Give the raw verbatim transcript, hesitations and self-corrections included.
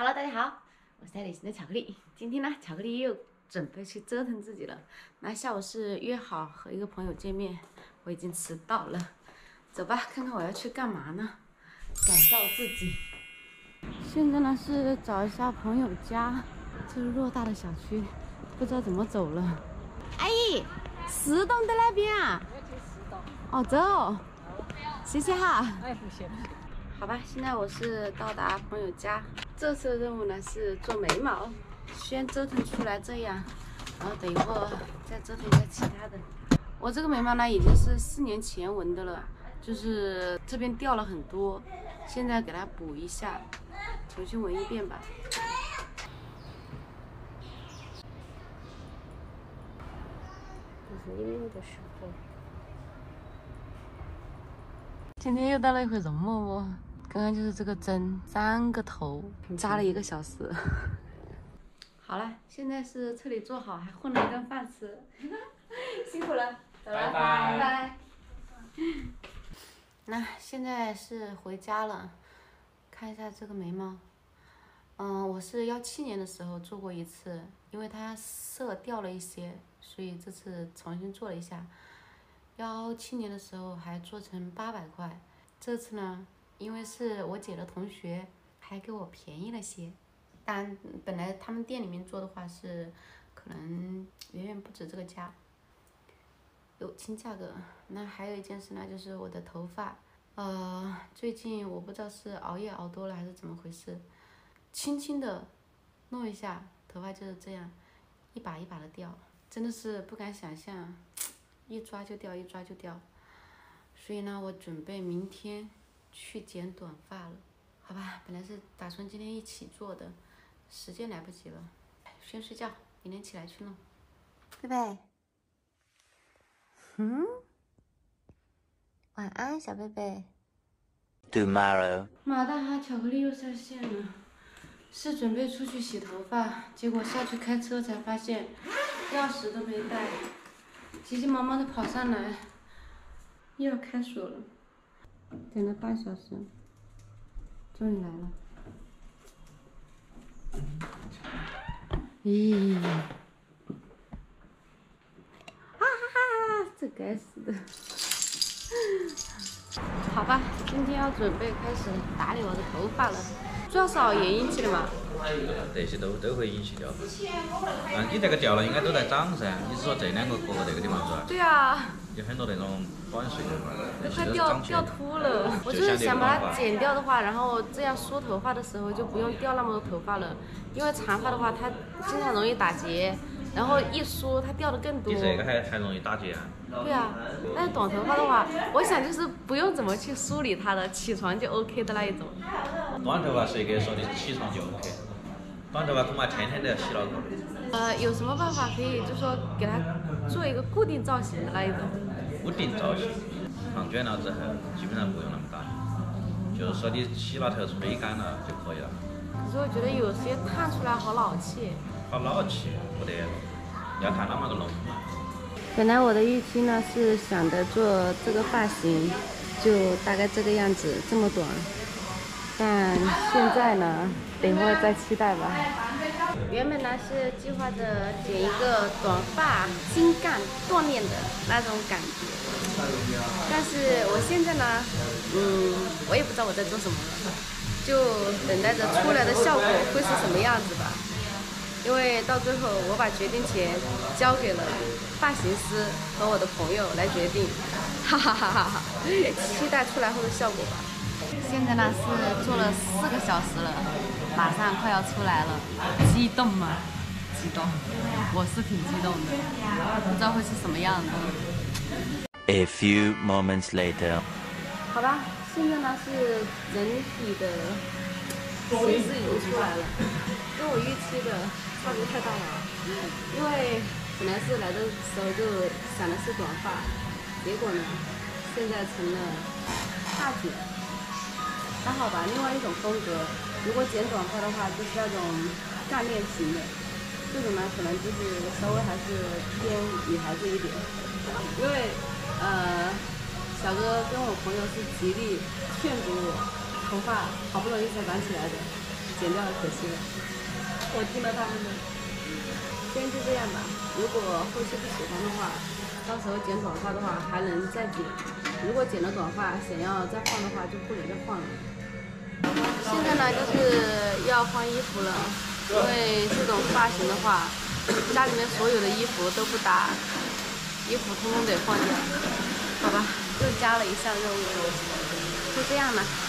Hello， 大家好，我是爱旅行的巧克力。今天呢，巧克力又准备去折腾自己了。那下午是约好和一个朋友见面，我已经迟到了。走吧，看看我要去干嘛呢？改造自己。现在呢是找一下朋友家，这是偌大的小区，不知道怎么走了。阿姨，石洞在那边啊？ 我要去石洞。 哦，走。谢谢哈。 哎，不谢不谢。 好吧，现在我是到达朋友家。这次的任务呢是做眉毛，先折腾出来这样，然后等一会儿再折腾一下其他的。我这个眉毛呢已经是四年前纹的了，就是这边掉了很多，现在给它补一下，重新纹一遍吧。就是因为的时候。今天又到了一回容嬷嬷，刚刚就是这个针三个头扎了一个小时。好了，现在是彻底做好，还混了一顿饭吃，辛苦了，走了，拜拜。拜拜。那现在是回家了，看一下这个眉毛。嗯，我是幺七年的时候做过一次，因为它色掉了一些，所以这次重新做了一下。幺七年的时候还做成八百块，这次呢，因为是我姐的同学，还给我便宜了些。但本来他们店里面做的话是，可能远远不止这个价，有亲价格。那还有一件事呢，就是我的头发，呃，最近我不知道是熬夜熬多了还是怎么回事，轻轻的弄一下，头发就是这样，一把一把的掉，真的是不敢想象。一抓就掉，一抓就掉，所以呢，我准备明天去剪短发了，好吧？本来是打算今天一起做的，时间来不及了，先睡觉，明天起来去弄。贝贝，嗯，晚安，小贝贝。Tomorrow。马大哈巧克力又上线了，是准备出去洗头发，结果下去开车才发现钥匙都没带。急急忙忙的跑上来，又要开锁了，等了半小时，终于来了。咦，啊哈哈，这该死的！好吧，今天要准备开始打理我的头发了，主要是熬夜引起的嘛。 这些都都会引起掉。啊，你这个掉了应该都在长噻，你是说这两个割这个地方是吧？ 对啊。 有很多那种短碎的嘛， 都快掉掉秃了。我就是想把它剪掉的话，然后这样梳头发的时候就不用掉那么多头发了，因为长发的话它经常容易打结，然后一梳它掉的更多。 你这个还还容易打结啊？ 对啊，但是短头发的话，我想就是不用怎么去梳理它的，起床就 OK 的那一种。 短头发谁给说的是起床就 OK？ 短头发恐怕天天都要洗脑壳。 呃，有什么办法可以就说给它做一个固定造型的那一种？ 固定造型，烫卷了之后基本上不用那么大，就是说你洗了头吹干了就可以了。 可是我觉得有些烫出来好老气。 好老气，不得，要看哪么个弄。 本来我的预期呢是想着做这个发型，就大概这个样子，这么短。但现在呢，等会儿再期待吧。原本呢是计划着剪一个短发精干锻炼的那种感觉，但是我现在呢，嗯，我也不知道我在做什么了，就等待着出来的效果会是什么样子吧。因为到最后我把决定权交给了发型师和我的朋友来决定，哈哈哈哈哈！期待出来后的效果吧。现在呢是做了四个小时了，马上快要出来了，激动吗？激动，我是挺激动的，不知道会是什么样的。 A few moments later。 好吧，现在呢是整体的形式已经出来了，跟我预期的差别太大了。因为本来是来的时候就想的是短发，结果呢，现在成了大卷。还好吧，另外一种风格。如果剪短发的话，就是那种干练型的，这种呢可能就是稍微还是偏女孩子一点。因为呃，小哥跟我朋友是极力劝阻我，头发好不容易才长起来的， 剪掉了，可惜了。我听了他们的，先就这样吧。如果后期不喜欢的话，到时候剪短发的话还能再剪。如果剪了短发想要再换的话，就不能再换了。现在呢，就是要换衣服了，因为这种发型的话，家里面所有的衣服都不搭，衣服通通得换掉。好吧，又加了一项任务，就这样了。